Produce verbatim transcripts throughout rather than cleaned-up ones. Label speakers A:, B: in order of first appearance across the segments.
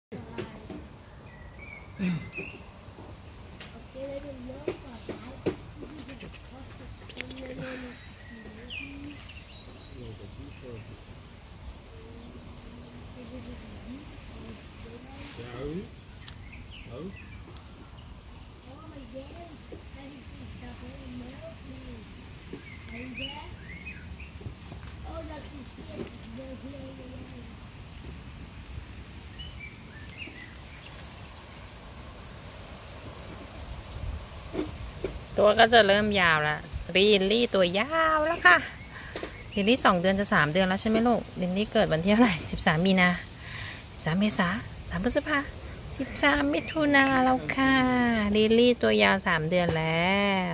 A: ตัวก็จะเริ่มยาวแล้วลินลี่ตัวยาวแล้วค่ะลินลี่สองเดือนจะสามเดือนแล้วใช่ไหมลูกลินลี่เกิดวันที่เท่าไหร่สิบสามมีนาสามเมษาสามพฤษภาสิบสามมิถุนาแล้วค่ะลินลี่ตัวยาวสามเดือนแล้ว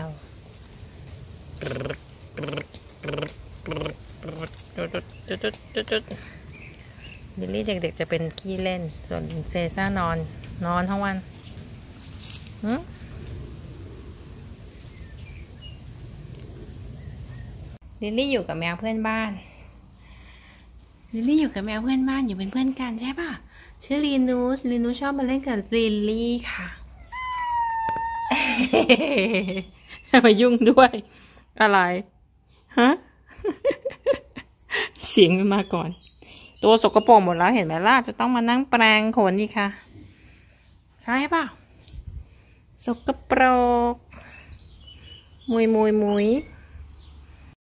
A: ลิลลี่เด็กๆจะเป็นขี้เล่นส่วนเซซ่านอนนอนทั้งวันลิลลี่อยู่กับแมวเพื่อนบ้านลิลลี่อยู่กับแมวเพื่อนบ้านอยู่เป็นเพื่อนกันใช่ป่ะชื่อลีนูสลีนูสชอบมาเล่นกับลิลลี่ค่ะมายุ่งด้วยอะไรฮะ เสียงมันมาก่อนตัวสกปรกหมดแล้วเห็นไหมล่ะจะต้องมานั่งแปรงขนอีกค่ะใช่ป่ะสกปรกมุยมุยมุย